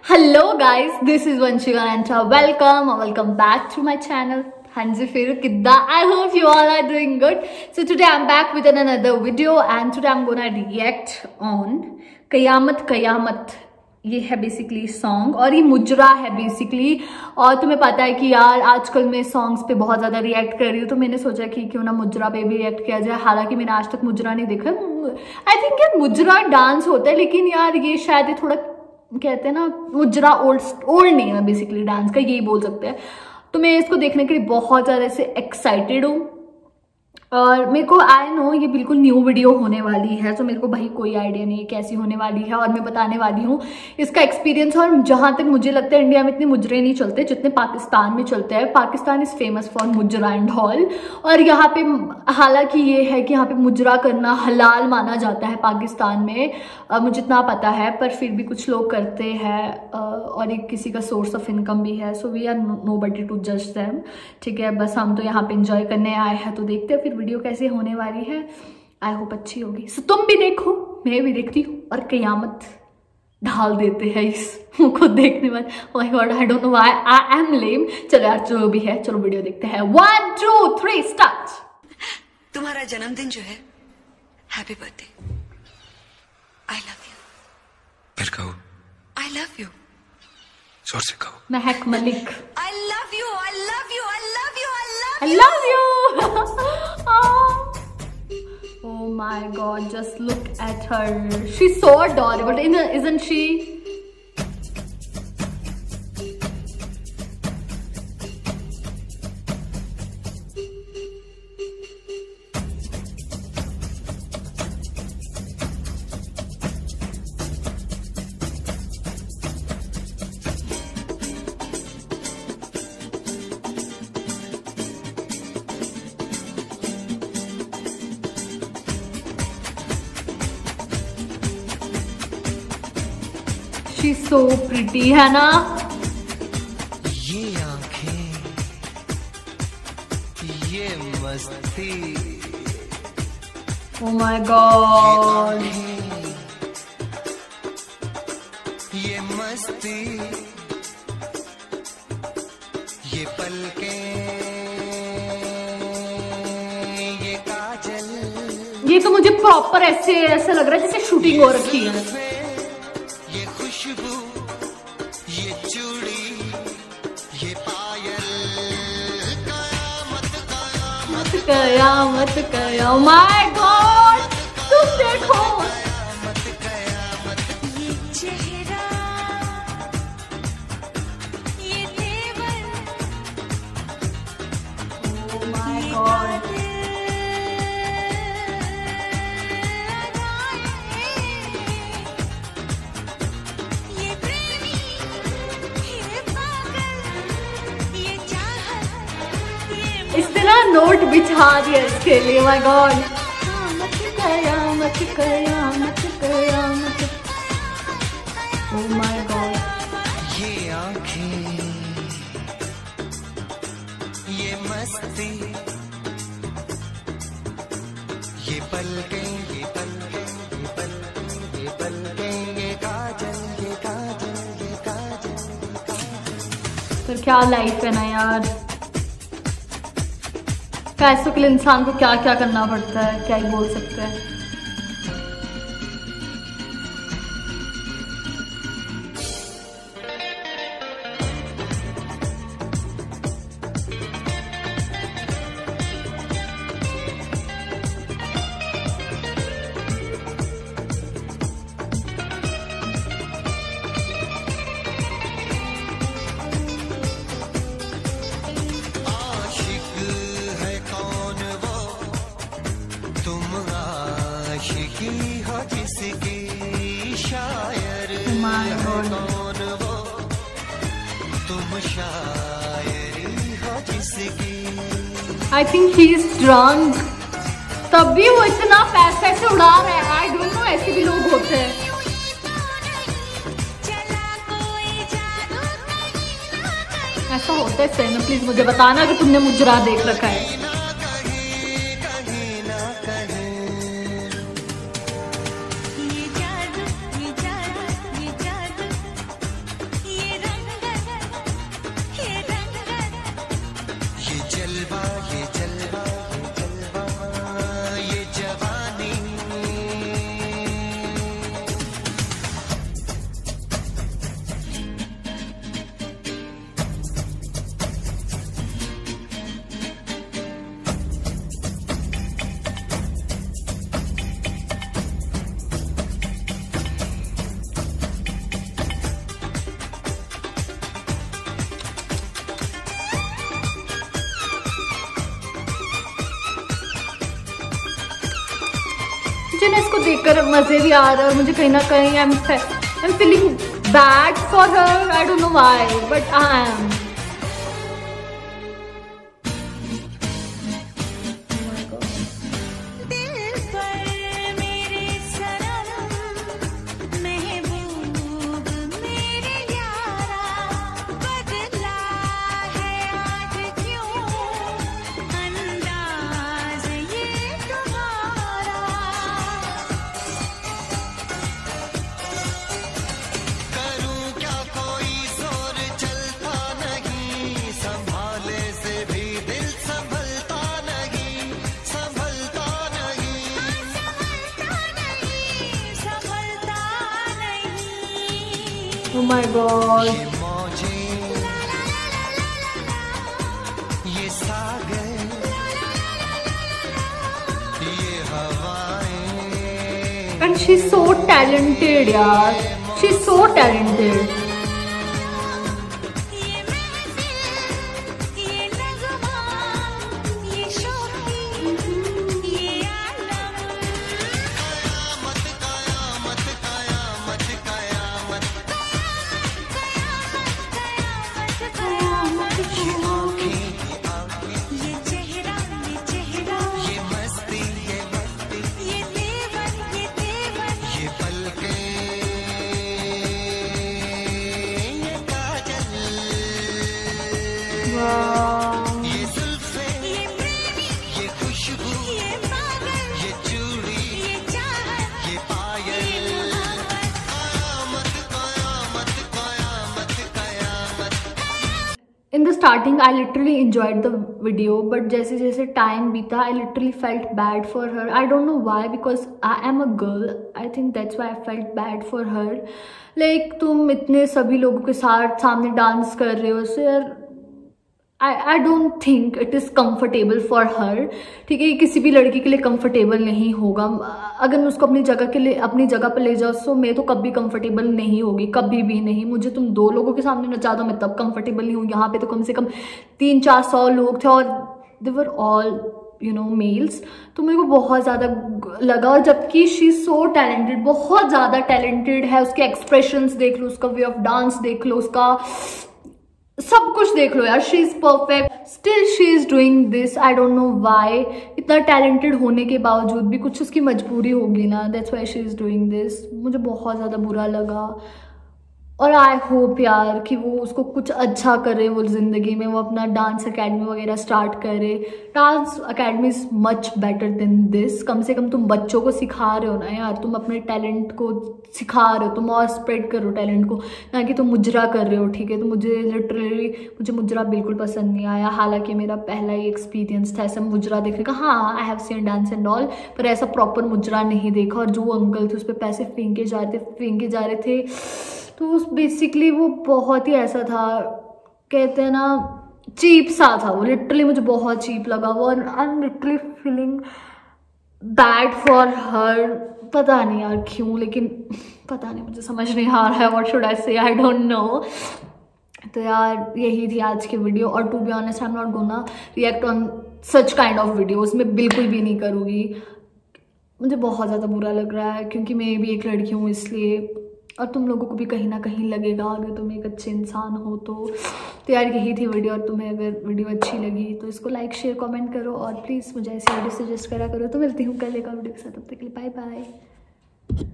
Hello guys, this is Vanshika and welcome back to my channel. हाँ जी, फिर किद्दा I hope you all are doing good. So today I am back with another video and today I am gonna react on Qayamat Qayamat. ये है basically song और ये मुजरा है बेसिकली। और तुम्हें पता है कि यार आजकल मैं सॉन्ग्स पे बहुत ज़्यादा रिएक्ट कर रही हूँ, तो मैंने सोचा कि क्यों ना मुजरा पे भी रिएक्ट किया जाए। हालांकि मैंने आज तक मुजरा नहीं देखा। आई थिंक यार मुजरा डांस होता है, लेकिन यार ये शायद ये थोड़ा कहते हैं ना, मुजरा ओल्ड नहीं है बेसिकली डांस का, यही बोल सकते हैं। तो मैं इसको देखने के लिए बहुत ज़्यादा ऐसे एक्साइटेड हूँ। और मेरे को आई नो ये बिल्कुल न्यू वीडियो होने वाली है, तो मेरे को भाई कोई आइडिया नहीं है कैसी होने वाली है। और मैं बताने वाली हूँ इसका एक्सपीरियंस। और जहाँ तक मुझे लगता है इंडिया में इतने मुजरे नहीं चलते जितने पाकिस्तान में चलते हैं। Pakistan is famous for mujra and hall. और यहाँ पे हालांकि ये है कि यहाँ पे मुजरा करना हलाल माना जाता है पाकिस्तान में, मुझे इतना पता है, पर फिर भी कुछ लोग करते हैं और एक किसी का सोर्स ऑफ इनकम भी है। So we are nobody to जज देम, ठीक है। बस हम तो यहाँ पे इंजॉय करने आए हैं, तो देखते हैं फिर वीडियो कैसे होने वाली है। आई होप अच्छी होगी। सो तुम भी देखो, मैं भी देखती हूँ और कयामत ढाल देते हैं इस खुद देखने में। My God, I don't know why I am lame. चलो यार जो भी है, चलो वीडियो देखते हैं। 1 2 3 स्टार्ट। तुम्हारा जन्मदिन जो है, happy birthday. I love you. फिर कहो। I love you. जोर से कहो। Mahak Malik. I love you, I love you, I love you, I love you. Oh my God! Just look at her. She's so adorable, isn't she? She's so pretty, है ना? ये आंखें, ये मस्ती। Oh my God! ये मस्ती, ये पलकें, ये काजल। ये तो मुझे प्रॉपर ऐसा लग रहा है जैसे शूटिंग हो रखी है। ये खुशबू, ये चूड़ी, ये पायल, कयामत कयामत कयामत कयामत। माय गॉड, तुम देखो ये चेहरा, ये तेवर, oh my God! ये प्रेमी, ये पागल, ये चाहत, ये इसने ना नोट बिछा दिया इसके लिए। माय गॉड, कयामत कयामत कयामत कयामत। ओह माय गॉड, ये आंखें, ये मस्ती, ये पलकें, ये पलकें, ये पलकें, ये पलकें, ये काजल, ये काजल, ये काजल, ये काजल। फिर क्या लाइफ है ना यार। पैसों के लिए इंसान को क्या क्या करना पड़ता है, क्या ही बोल सकते हैं। आशिक है कौन वो, तुम आशिकी हो जिसकी, शायर My है God. कौन वो, तुम शायरी हो जिसकी। I think he is drunk, तब भी वो इतना पैसा ऐसे उड़ा रहा है। आई डोंट नो, ऐसे भी लोग होते हैं। ऐसा होता है सही में? प्लीज मुझे बताना कि तुमने मुजरा देख रखा है। कहीं ना कहीं ये जादू, ये जादू, ये जादू। देखकर मजे भी आ रहा है, मुझे कहीं ना कहीं I am feeling bad for her, I don't know why but I am. Oh my God. ये मौजें, ये सागर, ये हवाएं, And she's so talented, yaar. She's so talented. ये जुल्फें, ये खुशबू, ये चूड़ी, ये पायल, कयामत कयामत कयामत कयामत। In the starting, I literally enjoyed the video, but जैसे जैसे time बीता, I literally felt bad for her. I don't know why, because I am a girl. I think that's why I felt bad for her. Like तुम इतने सभी लोगों के साथ सामने डांस कर रहे हो, so यार I don't think it is comfortable for her. ठीक है, किसी भी लड़की के लिए comfortable नहीं होगा। अगर मैं उसको अपनी जगह पर ले जाऊँ, सो मैं तो कभी comfortable नहीं होगी, कभी भी नहीं। मुझे तुम दो लोगों के सामने नचा दो, मैं तब comfortable नहीं हूँ। यहाँ पे तो कम से कम 300-400 लोग थे और they were all मेल्स, तो मेरे को बहुत ज़्यादा लगा। और जबकि शी इज सो टैलेंटेड, बहुत ज़्यादा टैलेंटेड है। उसके एक्सप्रेशंस देख लो, उसका वे ऑफ डांस देख लो, उसका सब कुछ देख लो यार, she is perfect. Still she is doing this, I don't know why. इतना टैलेंटेड होने के बावजूद भी कुछ उसकी मजबूरी होगी ना, that's why she is doing this. मुझे बहुत ज़्यादा बुरा लगा और आई होप यार कि वो उसको कुछ अच्छा करे वो ज़िंदगी में, वो अपना डांस अकेडमी वगैरह स्टार्ट करे। Dance academy is much better than this. कम से कम तुम बच्चों को सिखा रहे हो ना यार, तुम अपने टैलेंट को सिखा रहे हो, तुम और स्प्रेड करो टैलेंट को, ना कि तुम मुजरा कर रहे हो। ठीक है, तो मुझे मुजरा बिल्कुल पसंद नहीं आया। हालांकि मेरा पहला ही एक्सपीरियंस था ऐसा मुजरा देखने का। हाँ, I have seen dance and all, पर ऐसा प्रॉपर मुजरा नहीं देखा। और जो अंकल थे उस पर पैसे फेंके जा रहे थे, तो उस बेसिकली वो बहुत ही ऐसा था, कहते हैं ना, चीप सा था वो। लिटरली मुझे बहुत चीप लगा वो। I am literally feeling bad for her. पता नहीं यार क्यों, लेकिन पता नहीं, मुझे समझ नहीं आ रहा है व्हाट शुड आई से, आई डोंट नो। तो यार यही थी आज की वीडियो। और to be honest, I am not gonna react on such kind of videos. मैं बिल्कुल भी नहीं करूँगी। मुझे बहुत ज़्यादा बुरा लग रहा है क्योंकि मैं भी एक लड़की हूँ इसलिए, और तुम लोगों को भी कहीं ना कहीं लगेगा अगर तुम एक अच्छे इंसान हो तो। यार यही थी वीडियो। और तुम्हें अगर वीडियो अच्छी लगी तो इसको लाइक शेयर कमेंट करो, और प्लीज़ मुझे ऐसी वीडियो सजेस्ट करा करो। तो मिलती हूँ कल एक और वीडियो के साथ, तब तक के लिए बाय बाय।